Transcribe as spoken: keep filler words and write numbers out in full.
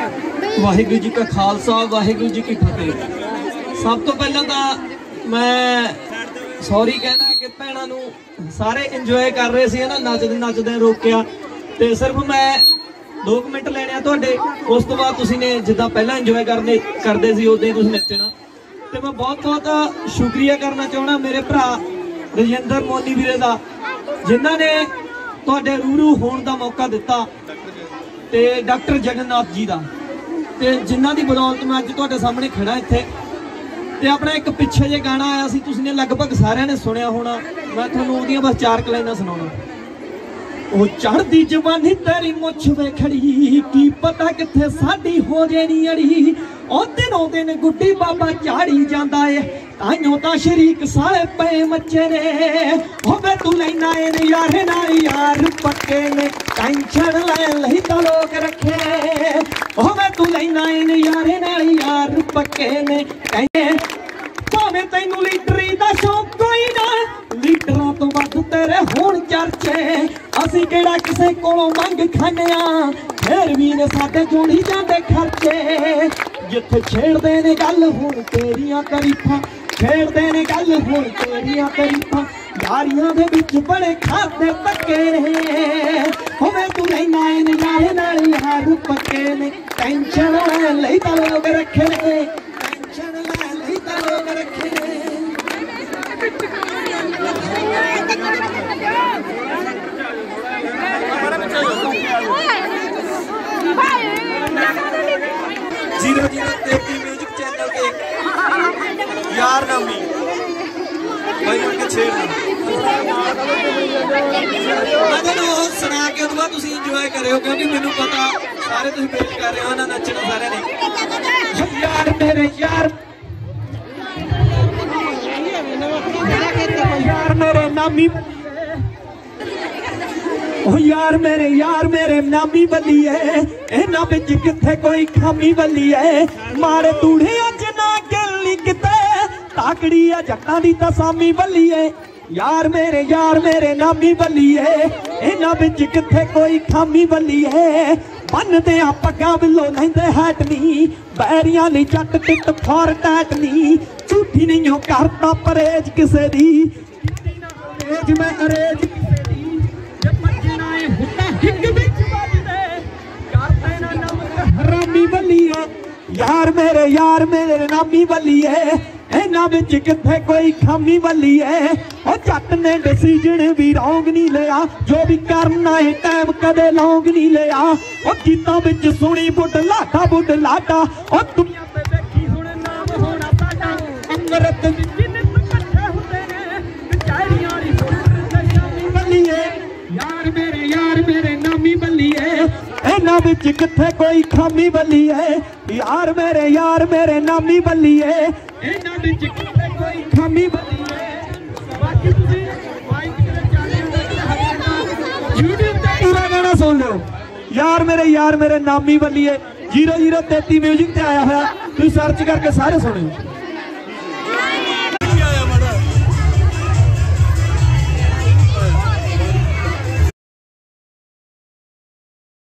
वाहिगुरू जी का खालसा वाहिगुरू जी की फतेह। सब तो पहला तो मैं सॉरी कहना कि भैनों नूं सारे इंजॉय कर रहे थे ना, नचदे नचदे रोकिया तो सिर्फ मैं दो मिनट लेने तुहाडे, उस तो बाद तुसीं ने जिद्दां पहला इंजॉय करने करते सी उदां ही तुसीं नचना। तो मैं बहुत बहुत शुक्रिया करना चाहना मेरे भरा रजिंदर मोनी वीरे दा, जिन्हां ने तुहाडे रूरू होने का मौका दिता, ते डॉक्टर जगन्नाथ जी का, ते जिन्हां दी बदौलत मैं अज तुहाडे सामने खड़ा इत्थे। ते अपना एक पिछे जे गाना आया सी, तुसीं लगभग सारिਆਂ ने सुनिया होना, मैं तुहानूं ओहदियां बस चार लाइनां सुणाउणा। ओ चढ़दी जवानी तेरी मुछ वे खड़ी, की पता किथे साडी हो जेनी अड़ी, ओ दिनों दिन गुड्डी बाबा झाड़ी जांदा है, ताइयों तां शरीक सारे पे मच्चे ने, होवे तू लैना ए यारे नाल यार पक्के ने, टेंशन लैन लई तां लोग रखे, होवे तू लैना ए यारे नाल यार पक्के ने, भावें तैनू लीडरी दा शौक कोई ना, लीडरां तो वध तेरे होण चर्चे, असीं किहड़ा किसे कोलों मंग खाने आ, फिर भी ने साडे जोड़ी जांदे खर्चे, जिथे छेड़दे ने गल हुण तेरियां तरीफां, छेड़दे ने गल हुण तेरियां तरीफां, यारियां दे विच बड़े खाते पक्के ने, होवे तू लैना ए नज़ारे नाल यार पक्के ने, टेंशन लैन लई तां लोग रखे ने, टेंशन लैन लई तां लोग रखे ने। जीरो जीरो तेती म्यूजिक चैनल के यार नामी भाई उनके छेड़ना सुना के उस बाद इंजॉय करो, क्योंकि मैनू पता सारे तुम वेट कर रहे हो ना, नचना सारे ने। यार मेरे यार यार मेरे नामी, ओ यार मेरे यार मेरे नामी बली है, इन्हां विच किथे कोई खामी बली है, मारे तूड़े अज ना गली किते, ताकड़ी आ जट्टां दी तसामी बली है, यार मेरे यार मेरे नामी बली है, इन्हां विच किथे कोई खामी बली है, बनदे आ पग्गां बिलो लैंदे हैट नी, बैरियां नी जट टिट फॉर टैट नी, झूठी नहीं हो करता परहेज किसे दी, अरेज मैं अरेज किसे दी, जे भजना है हुट्टा हिक विच वजदे, करदे ना नमक हरामी बली है, यार मेरे यार मेरे नामी बली है, इन्हां विच किथे कोई खामी बली है, ओ जट ने डिसीजन भी रौंग नहीं लिया, जो भी करना है टाइम कदे लौंग नहीं लिया, ओ गीतां विच सुनी बुढ़ लाटा बुढ़ लाटा, ओ दुनिया ते देखी हुण नाम होना साडा, अमृत विच नित इकट्ठे हुंदे ने, कचहरियां दी नामी बली है, यार मेरे यार मेरे नामी बली है, इन्हां विच किथे कोई खामी बली है, यार मेरे यार मेरे नामी बली है, इन्हां विच किथे कोई खामी बली है। बाकी तुसीं माइक ते चैनल यूट्यूब ते पूरा गाना सुन लो, यार मेरे यार मेरे नामी बली है, जीरो जीरो तेती म्यूजिक ते आया होया, तुसीं सर्च करके सारे सुनियो।